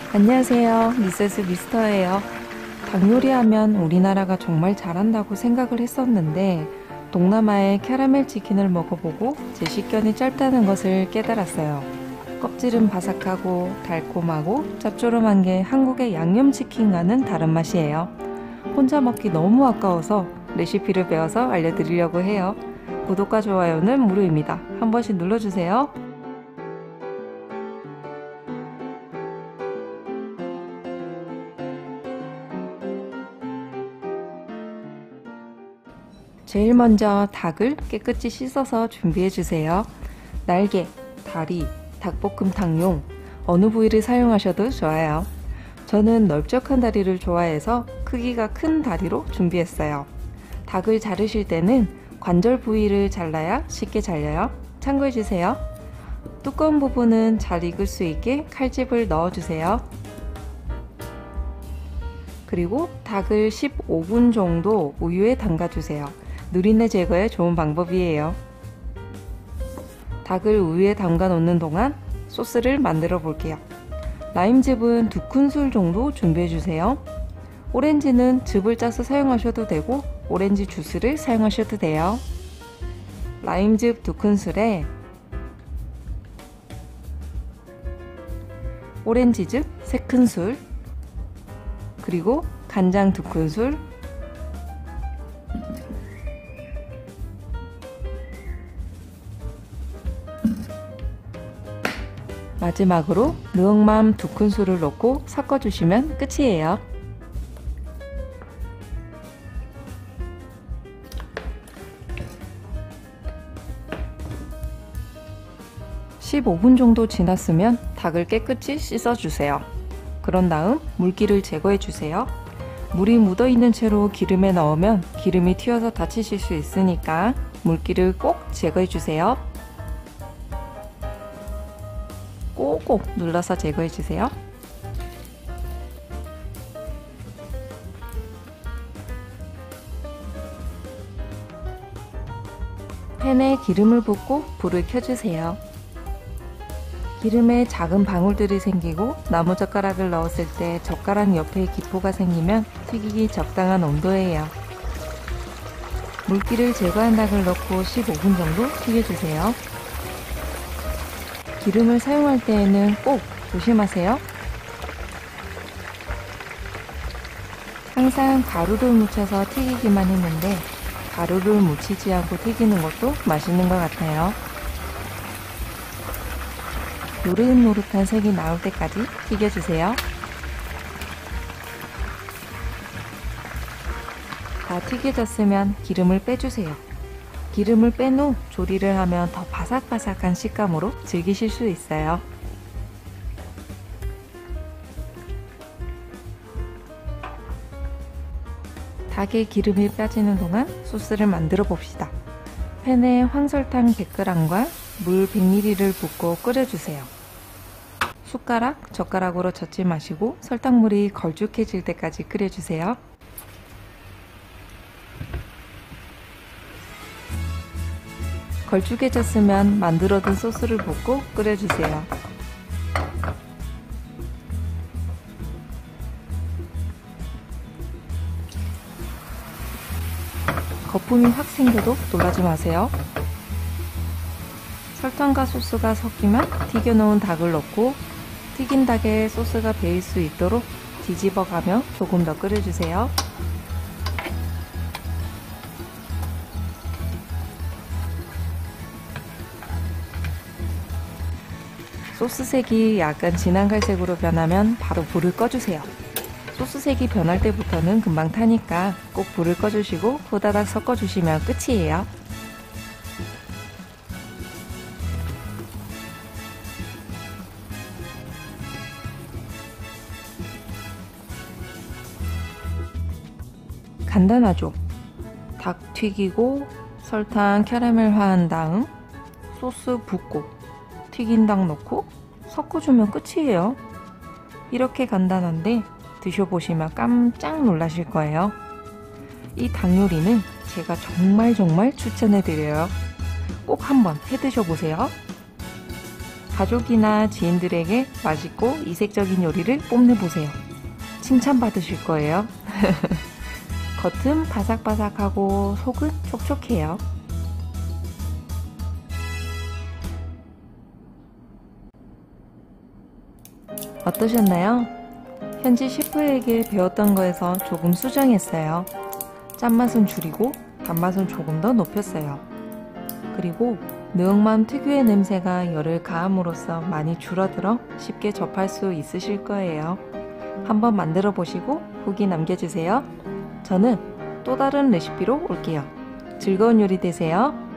안녕하세요. 미세스 미스터예요. 닭 요리하면 우리나라가 정말 잘한다고 생각을 했었는데 동남아의 캐러멜 치킨을 먹어보고 제 식견이 짧다는 것을 깨달았어요. 껍질은 바삭하고 달콤하고 짭조름한 게 한국의 양념치킨과는 다른 맛이에요. 혼자 먹기 너무 아까워서 레시피를 배워서 알려드리려고 해요. 구독과 좋아요는 무료입니다. 한 번씩 눌러주세요. 제일 먼저 닭을 깨끗이 씻어서 준비해주세요. 날개, 다리, 닭볶음탕용 어느 부위를 사용하셔도 좋아요. 저는 넓적한 다리를 좋아해서 크기가 큰 다리로 준비했어요. 닭을 자르실 때는 관절 부위를 잘라야 쉽게 잘려요. 참고해주세요. 두꺼운 부분은 잘 익을 수 있게 칼집을 넣어주세요. 그리고 닭을 15분 정도 우유에 담가주세요. 누린내 제거에 좋은 방법이에요. 닭을 우유에 담가 놓는 동안 소스를 만들어 볼게요. 라임즙은 2큰술 정도 준비해 주세요. 오렌지는 즙을 짜서 사용하셔도 되고 오렌지 주스를 사용하셔도 돼요. 라임즙 2큰술에 오렌지즙 3큰술, 그리고 간장 2큰술, 마지막으로 느엉맘 2큰술을 넣고 섞어주시면 끝이에요. (15분) 정도 지났으면 닭을 깨끗이 씻어주세요. 그런 다음 물기를 제거해주세요. 물이 묻어있는 채로 기름에 넣으면 기름이 튀어서 다치실 수 있으니까 물기를 꼭 제거해주세요. 꼭꼭 눌러서 제거해주세요. 팬에 기름을 붓고 불을 켜주세요. 기름에 작은 방울들이 생기고 나무젓가락을 넣었을 때 젓가락 옆에 기포가 생기면 튀기기 적당한 온도예요. 물기를 제거한 닭을 넣고 15분 정도 튀겨주세요. 기름을 사용할 때에는 꼭 조심하세요. 항상 가루를 묻혀서 튀기기만 했는데 가루를 묻히지 않고 튀기는 것도 맛있는 것 같아요. 노릇노릇한 색이 나올 때까지 튀겨주세요. 다 튀겨졌으면 기름을 빼주세요. 기름을 뺀 후 조리를 하면 더 바삭바삭한 식감으로 즐기실 수 있어요. 닭의 기름이 빠지는 동안 소스를 만들어 봅시다. 팬에 황설탕 100g과 물 100ml를 붓고 끓여주세요. 숟가락, 젓가락으로 젓지 마시고 설탕물이 걸쭉해질 때까지 끓여주세요. 걸쭉해졌으면 만들어둔 소스를 붓고 끓여주세요. 거품이 확 생겨도 놀라지 마세요. 설탕과 소스가 섞이면 튀겨놓은 닭을 넣고 튀긴 닭에 소스가 배일 수 있도록 뒤집어가며 조금 더 끓여주세요. 소스색이 약간 진한 갈색으로 변하면 바로 불을 꺼주세요. 소스색이 변할 때부터는 금방 타니까 꼭 불을 꺼주시고 후다닥 섞어주시면 끝이에요. 간단하죠? 닭 튀기고 설탕 캐러멜화한 다음 소스 붓고 튀긴 닭 넣고 섞어주면 끝이에요. 이렇게 간단한데 드셔보시면 깜짝 놀라실 거예요. 이 닭 요리는 제가 정말 추천해드려요. 꼭 한번 해 드셔보세요. 가족이나 지인들에게 맛있고 이색적인 요리를 뽐내보세요. 칭찬받으실 거예요. 겉은 바삭바삭하고 속은 촉촉해요. 어떠셨나요? 현지 셰프에게 배웠던 거에서 조금 수정했어요. 짠맛은 줄이고 단맛은 조금 더 높였어요. 그리고 느엉맘 특유의 냄새가 열을 가함으로써 많이 줄어들어 쉽게 접할 수 있으실 거예요. 한번 만들어 보시고 후기 남겨주세요. 저는 또 다른 레시피로 올게요. 즐거운 요리 되세요.